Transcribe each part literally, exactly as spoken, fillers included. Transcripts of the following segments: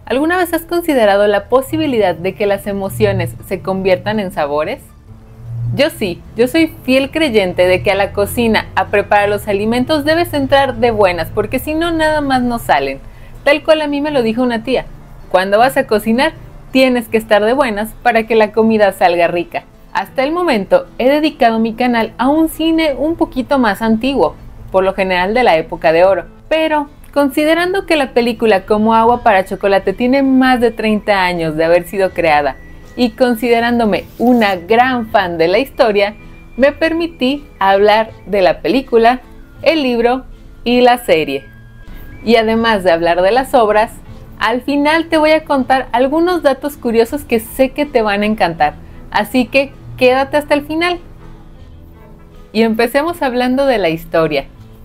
¿Alguna vez has considerado la posibilidad de que las emociones se conviertan en sabores? Yo sí, yo soy fiel creyente de que a la cocina, a preparar los alimentos, debes entrar de buenas, porque si no, nada más no salen. Tal cual a mí me lo dijo una tía: cuando vas a cocinar, tienes que estar de buenas para que la comida salga rica. Hasta el momento he dedicado mi canal a un cine un poquito más antiguo, por lo general de la época de oro, pero considerando que la película Como agua para chocolate tiene más de treinta años de haber sido creada y considerándome una gran fan de la historia, me permití hablar de la película, el libro y la serie. Y además de hablar de las obras, al final te voy a contar algunos datos curiosos que sé que te van a encantar, así que quédate hasta el final. Y empecemos hablando de la historia.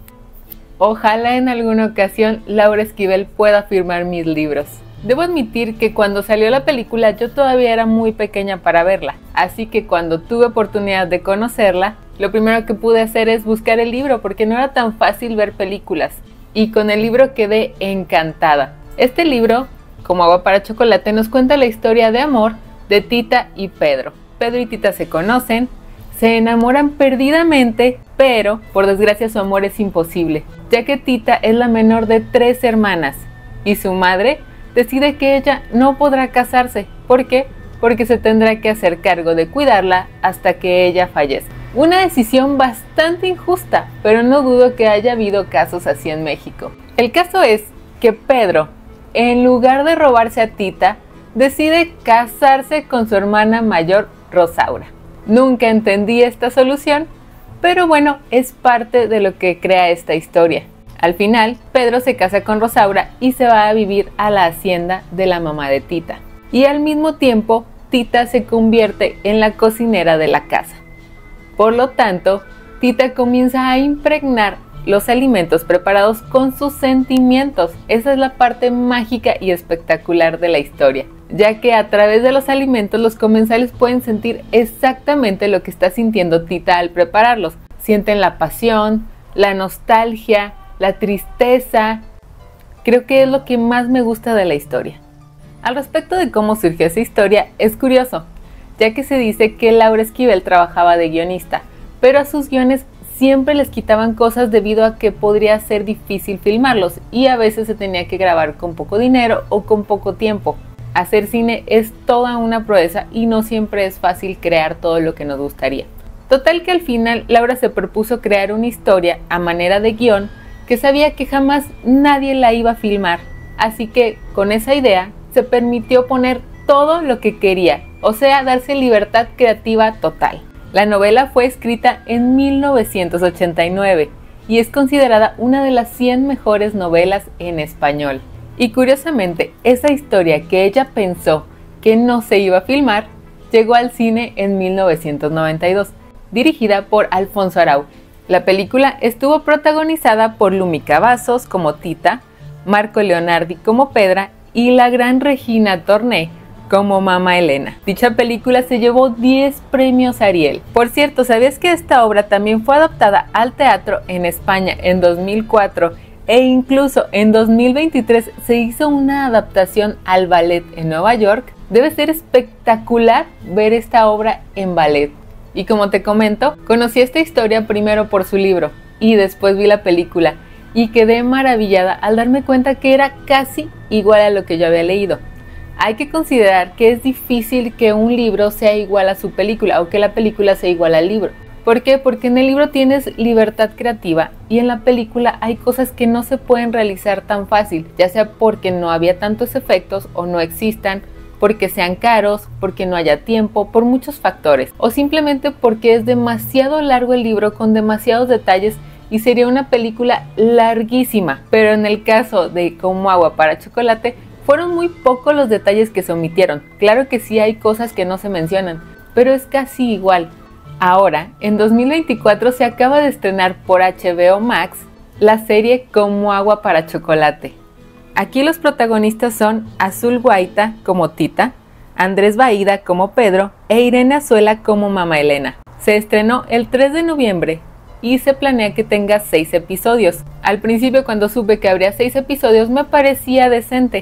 Ojalá en alguna ocasión Laura Esquivel pueda firmar mis libros. Debo admitir que cuando salió la película yo todavía era muy pequeña para verla, así que cuando tuve oportunidad de conocerla, lo primero que pude hacer es buscar el libro porque no era tan fácil ver películas, y con el libro quedé encantada. Este libro, Como agua para chocolate, nos cuenta la historia de amor de Tita y Pedro. Pedro y Tita se conocen, se enamoran perdidamente, pero por desgracia su amor es imposible, ya que Tita es la menor de tres hermanas y su madre decide que ella no podrá casarse. ¿Por qué? Porque se tendrá que hacer cargo de cuidarla hasta que ella fallezca. Una decisión bastante injusta, pero no dudo que haya habido casos así en México. El caso es que Pedro, en lugar de robarse a Tita, decide casarse con su hermana mayor, Rosaura. Nunca entendí esta solución, pero bueno, es parte de lo que crea esta historia. Al final, Pedro se casa con Rosaura y se va a vivir a la hacienda de la mamá de Tita. Y al mismo tiempo, Tita se convierte en la cocinera de la casa. Por lo tanto, Tita comienza a impregnar los alimentos preparados con sus sentimientos. Esa es la parte mágica y espectacular de la historia, ya que a través de los alimentos los comensales pueden sentir exactamente lo que está sintiendo Tita al prepararlos. Sienten la pasión, la nostalgia, la tristeza. Creo que es lo que más me gusta de la historia. Al respecto de cómo surgió esa historia, es curioso, ya que se dice que Laura Esquivel trabajaba de guionista, pero a sus guiones siempre les quitaban cosas debido a que podría ser difícil filmarlos y a veces se tenía que grabar con poco dinero o con poco tiempo. Hacer cine es toda una proeza y no siempre es fácil crear todo lo que nos gustaría. Total que al final Laura se propuso crear una historia a manera de guión que sabía que jamás nadie la iba a filmar, así que con esa idea se permitió poner todo lo que quería, o sea, darse libertad creativa total. La novela fue escrita en mil novecientos ochenta y nueve y es considerada una de las cien mejores novelas en español. Y curiosamente, esa historia que ella pensó que no se iba a filmar, llegó al cine en mil novecientos noventa y dos, dirigida por Alfonso Arau. La película estuvo protagonizada por Lumi Cavazos como Tita, Marco Leonardi como Pedra y la gran Regina Torné como Mamá Elena. Dicha película se llevó diez premios Ariel. Por cierto, ¿sabías que esta obra también fue adaptada al teatro en España en dos mil cuatro e incluso en dos mil veintitrés se hizo una adaptación al ballet en Nueva York? Debe ser espectacular ver esta obra en ballet. Y como te comento, conocí esta historia primero por su libro y después vi la película y quedé maravillada al darme cuenta que era casi igual a lo que yo había leído. Hay que considerar que es difícil que un libro sea igual a su película o que la película sea igual al libro. ¿Por qué? Porque en el libro tienes libertad creativa y en la película hay cosas que no se pueden realizar tan fácil, ya sea porque no había tantos efectos o no existan, porque sean caros, porque no haya tiempo, por muchos factores, o simplemente porque es demasiado largo el libro con demasiados detalles y sería una película larguísima. Pero en el caso de Como agua para chocolate, fueron muy pocos los detalles que se omitieron. Claro que sí hay cosas que no se mencionan, pero es casi igual. Ahora, en dos mil veinticuatro se acaba de estrenar por H B O Max la serie Como agua para chocolate. Aquí los protagonistas son Azul Guaita como Tita, Andrés Baida como Pedro e Irene Azuela como Mamá Elena. Se estrenó el tres de noviembre y se planea que tenga seis episodios. Al principio, cuando supe que habría seis episodios, me parecía decente.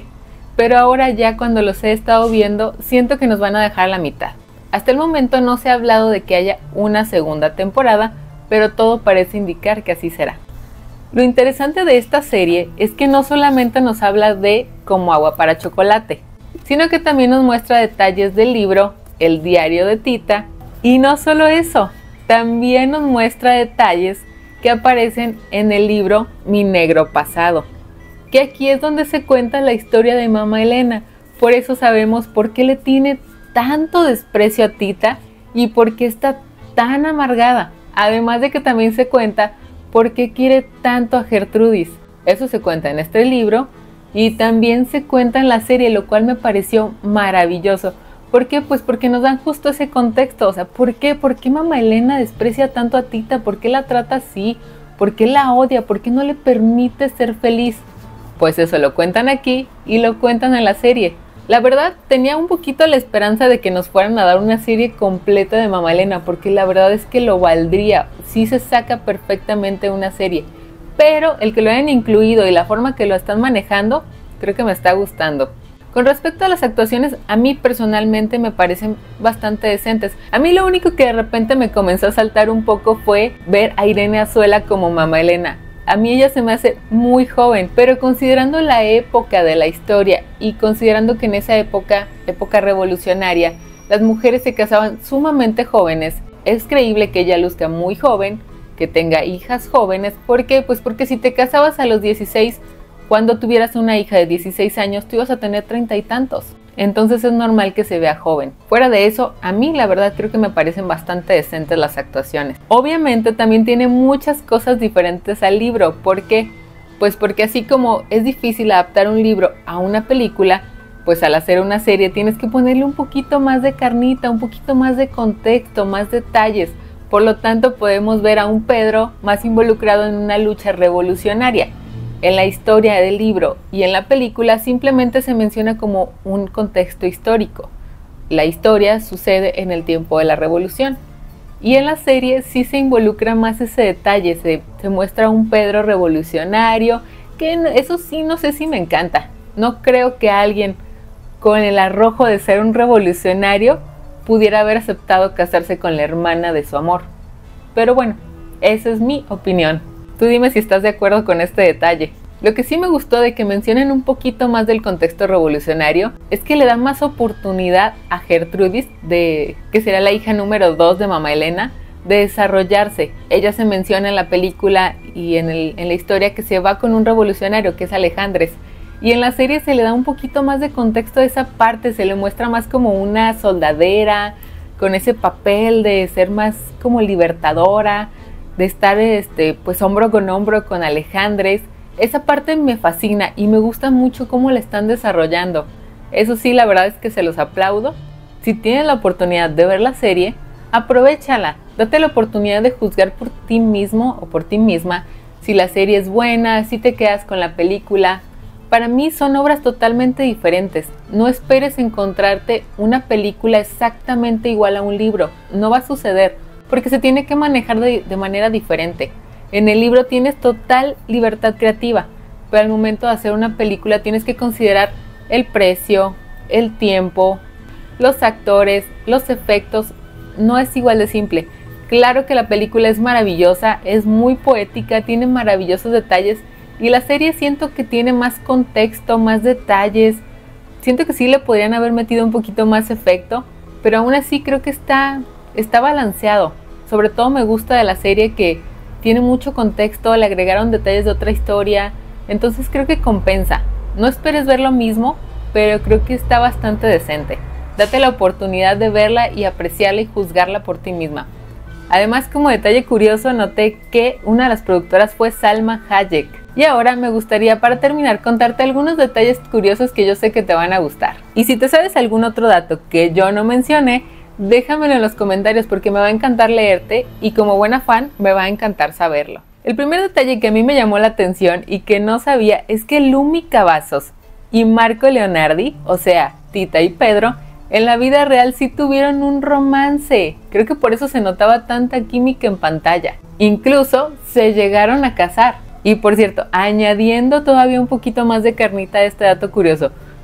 pero ahora ya cuando los he estado viendo siento que nos van a dejar a la mitad. Hasta el momento no se ha hablado de que haya una segunda temporada, pero todo parece indicar que así será. Lo interesante de esta serie es que no solamente nos habla de Como agua para chocolate, sino que también nos muestra detalles del libro El diario de Tita, y no solo eso, también nos muestra detalles que aparecen en el libro Mi negro pasado, que aquí es donde se cuenta la historia de Mamá Elena. Por eso sabemos por qué le tiene tanto desprecio a Tita y por qué está tan amargada. Además de que también se cuenta por qué quiere tanto a Gertrudis. Eso se cuenta en este libro y también se cuenta en la serie, lo cual me pareció maravilloso. ¿Por qué? Pues porque nos dan justo ese contexto. O sea, ¿por qué? ¿Por qué Mamá Elena desprecia tanto a Tita? ¿Por qué la trata así? ¿Por qué la odia? ¿Por qué no le permite ser feliz? Pues eso lo cuentan aquí y lo cuentan en la serie. La verdad, tenía un poquito la esperanza de que nos fueran a dar una serie completa de Mamá Elena, porque la verdad es que lo valdría. Sí se saca perfectamente una serie, pero el que lo hayan incluido y la forma que lo están manejando, creo que me está gustando. Con respecto a las actuaciones, a mí personalmente me parecen bastante decentes. A mí lo único que de repente me comenzó a saltar un poco fue ver a Irene Azuela como Mamá Elena. A mí ella se me hace muy joven, pero considerando la época de la historia y considerando que en esa época, época revolucionaria, las mujeres se casaban sumamente jóvenes, es creíble que ella luzca muy joven, que tenga hijas jóvenes. ¿Por qué? Pues porque si te casabas a los dieciséis, cuando tuvieras una hija de dieciséis años, tú ibas a tener treinta y tantos. Entonces es normal que se vea joven. Fuera de eso, a mí la verdad creo que me parecen bastante decentes las actuaciones. Obviamente también tiene muchas cosas diferentes al libro. ¿Por qué? Pues porque así como es difícil adaptar un libro a una película, pues al hacer una serie tienes que ponerle un poquito más de carnita, un poquito más de contexto, más detalles. Por lo tanto, podemos ver a un Pedro más involucrado en una lucha revolucionaria. En la historia del libro y en la película simplemente se menciona como un contexto histórico. La historia sucede en el tiempo de la revolución. Y en la serie sí se involucra más ese detalle, se, se muestra un Pedro revolucionario, que eso sí no sé si me encanta. No creo que alguien con el arrojo de ser un revolucionario pudiera haber aceptado casarse con la hermana de su amor. Pero bueno, esa es mi opinión. Tú dime si estás de acuerdo con este detalle. Lo que sí me gustó de que mencionen un poquito más del contexto revolucionario es que le dan más oportunidad a Gertrudis, de, que será la hija número dos de Mamá Elena, de desarrollarse. Ella se menciona en la película y en, el, en la historia que se va con un revolucionario que es Alejandres. Y en la serie se le da un poquito más de contexto a esa parte, se le muestra más como una soldadera, con ese papel de ser más como libertadora, de estar este, pues hombro con hombro con Alejandres. Esa parte me fascina y me gusta mucho cómo la están desarrollando. Eso sí, la verdad es que se los aplaudo. Si tienes la oportunidad de ver la serie, aprovéchala. Date la oportunidad de juzgar por ti mismo o por ti misma si la serie es buena, si te quedas con la película. Para mí son obras totalmente diferentes. No esperes encontrarte una película exactamente igual a un libro. No va a suceder, porque se tiene que manejar de, de manera diferente. En el libro tienes total libertad creativa, pero al momento de hacer una película tienes que considerar el precio, el tiempo, los actores, los efectos. No es igual de simple. Claro que la película es maravillosa, es muy poética, tiene maravillosos detalles, y la serie siento que tiene más contexto, más detalles. Siento que sí le podrían haber metido un poquito más efecto, pero aún así creo que está, está balanceado. Sobre todo me gusta de la serie que tiene mucho contexto, le agregaron detalles de otra historia, entonces creo que compensa. No esperes ver lo mismo, pero creo que está bastante decente. Date la oportunidad de verla y apreciarla y juzgarla por ti misma. Además, como detalle curioso, noté que una de las productoras fue Salma Hayek. Y ahora me gustaría, para terminar, contarte algunos detalles curiosos que yo sé que te van a gustar. Y si te sabes algún otro dato que yo no mencioné, déjamelo en los comentarios porque me va a encantar leerte y como buena fan me va a encantar saberlo. El primer detalle que a mí me llamó la atención y que no sabía es que Lumi Cavazos y Marco Leonardi, o sea, Tita y Pedro, en la vida real sí tuvieron un romance. Creo que por eso se notaba tanta química en pantalla. Incluso se llegaron a casar. Y por cierto, añadiendo todavía un poquito más de carnita a este dato curioso,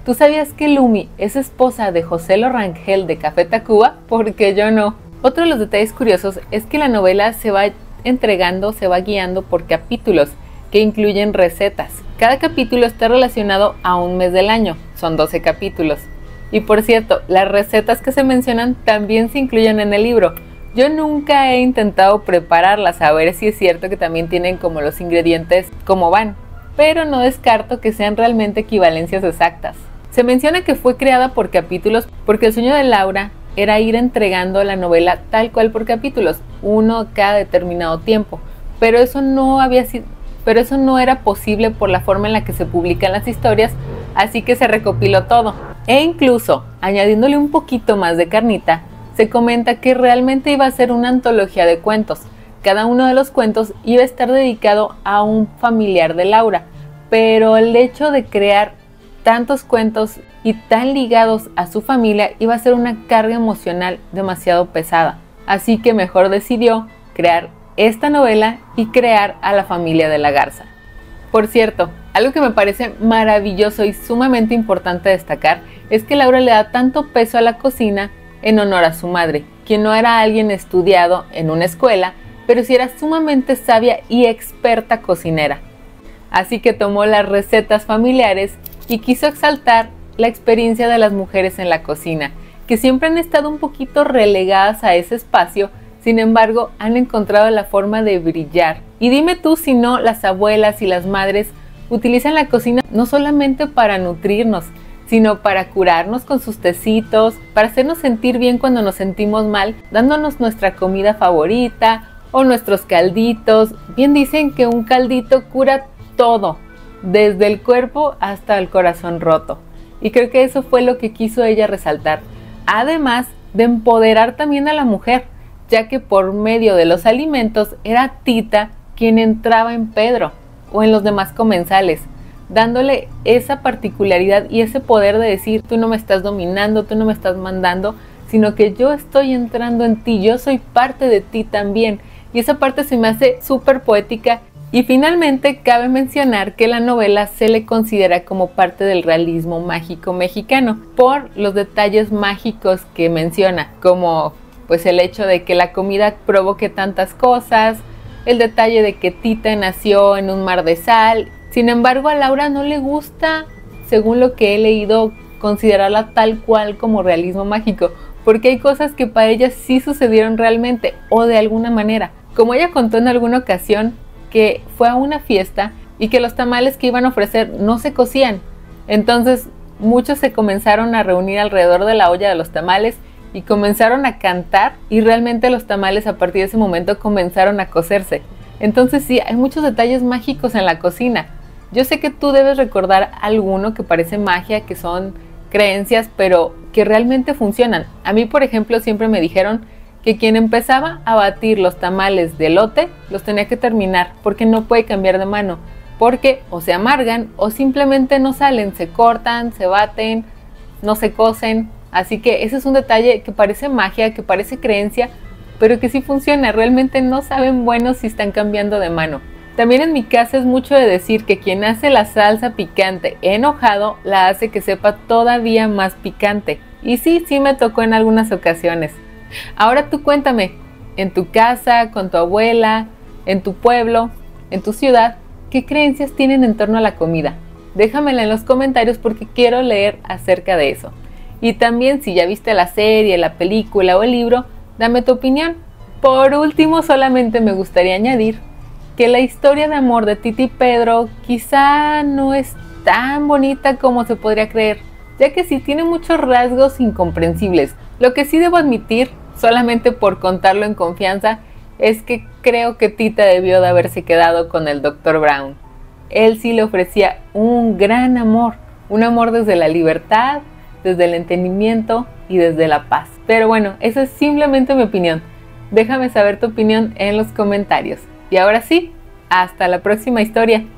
¿Tú sabías que Lumi es esposa de José Lo Rangel de Café Tacuba? Porque yo no. Otro de los detalles curiosos es que la novela se va entregando, se va guiando por capítulos que incluyen recetas. Cada capítulo está relacionado a un mes del año, son doce capítulos. Y por cierto, las recetas que se mencionan también se incluyen en el libro. Yo nunca he intentado prepararlas, a ver si es cierto que también tienen como los ingredientes como van, pero no descarto que sean realmente equivalencias exactas. Se menciona que fue creada por capítulos porque el sueño de Laura era ir entregando la novela tal cual por capítulos, uno cada determinado tiempo, pero eso no había sido, pero eso no era posible por la forma en la que se publican las historias, así que se recopiló todo. E incluso, añadiéndole un poquito más de carnita, se comenta que realmente iba a ser una antología de cuentos. Cada uno de los cuentos iba a estar dedicado a un familiar de Laura, pero el hecho de crear tantos cuentos y tan ligados a su familia iba a ser una carga emocional demasiado pesada. Así que mejor decidió crear esta novela y crear a la familia de la Garza. Por cierto, algo que me parece maravilloso y sumamente importante destacar es que Laura le da tanto peso a la cocina en honor a su madre, quien no era alguien estudiado en una escuela, pero sí era sumamente sabia y experta cocinera. Así que tomó las recetas familiares y quiso exaltar la experiencia de las mujeres en la cocina, que siempre han estado un poquito relegadas a ese espacio, sin embargo han encontrado la forma de brillar. Y dime tú si no, las abuelas y las madres utilizan la cocina no solamente para nutrirnos, sino para curarnos con sus tecitos, para hacernos sentir bien cuando nos sentimos mal, dándonos nuestra comida favorita o nuestros calditos. Bien dicen que un caldito cura todo, desde el cuerpo hasta el corazón roto. Y creo que eso fue lo que quiso ella resaltar, además de empoderar también a la mujer, ya que por medio de los alimentos era Tita quien entraba en Pedro o en los demás comensales, dándole esa particularidad y ese poder de decir: tú no me estás dominando, tú no me estás mandando, sino que yo estoy entrando en ti, yo soy parte de ti también. Y esa parte se me hace súper poética. Y finalmente cabe mencionar que la novela se le considera como parte del realismo mágico mexicano por los detalles mágicos que menciona, como pues el hecho de que la comida provoque tantas cosas, el detalle de que Tita nació en un mar de sal. Sin embargo, a Laura no le gusta, según lo que he leído, considerarla tal cual como realismo mágico, porque hay cosas que para ella sí sucedieron realmente o de alguna manera. Como ella contó en alguna ocasión, que fue a una fiesta y que los tamales que iban a ofrecer no se cocían. Entonces muchos se comenzaron a reunir alrededor de la olla de los tamales y comenzaron a cantar, y realmente los tamales a partir de ese momento comenzaron a cocerse. Entonces sí, hay muchos detalles mágicos en la cocina. Yo sé que tú debes recordar alguno que parece magia, que son creencias, pero que realmente funcionan. A mí, por ejemplo, siempre me dijeron que quien empezaba a batir los tamales de elote los tenía que terminar, porque no puede cambiar de mano, porque o se amargan o simplemente no salen, se cortan, se baten, no se cocen. Así que ese es un detalle que parece magia, que parece creencia, pero que sí funciona. Realmente no saben buenos si están cambiando de mano. También en mi casa es mucho de decir que quien hace la salsa picante enojado la hace que sepa todavía más picante. Y sí, sí me tocó en algunas ocasiones. Ahora tú cuéntame, en tu casa, con tu abuela, en tu pueblo, en tu ciudad, ¿qué creencias tienen en torno a la comida? Déjamela en los comentarios porque quiero leer acerca de eso. Y también, si ya viste la serie, la película o el libro, dame tu opinión. Por último, solamente me gustaría añadir que la historia de amor de Tita y Pedro quizá no es tan bonita como se podría creer, ya que sí tiene muchos rasgos incomprensibles. Lo que sí debo admitir, solamente por contarlo en confianza, es que creo que Tita debió de haberse quedado con el doctor Brown. Él sí le ofrecía un gran amor, un amor desde la libertad, desde el entendimiento y desde la paz. Pero bueno, esa es simplemente mi opinión. Déjame saber tu opinión en los comentarios. Y ahora sí, hasta la próxima historia.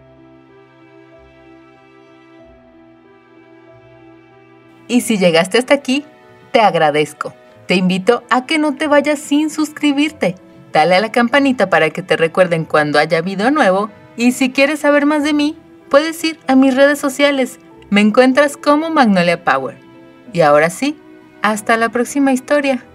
Y si llegaste hasta aquí, te agradezco. Te invito a que no te vayas sin suscribirte. Dale a la campanita para que te recuerden cuando haya video nuevo. Y si quieres saber más de mí, puedes ir a mis redes sociales. Me encuentras como Magnolia Power. Y ahora sí, hasta la próxima historia.